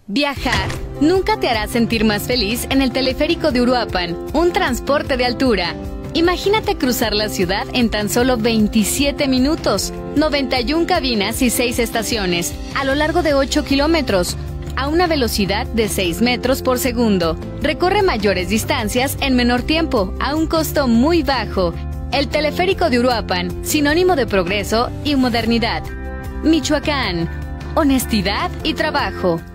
Viajar nunca te hará sentir más feliz en el teleférico de Uruapan, un transporte de altura. Imagínate cruzar la ciudad en tan solo 27 minutos, 91 cabinas y 6 estaciones, a lo largo de 8 kilómetros, a una velocidad de 6 metros por segundo. Recorre mayores distancias en menor tiempo, a un costo muy bajo. El teleférico de Uruapan, sinónimo de progreso y modernidad. Michoacán, honestidad y trabajo.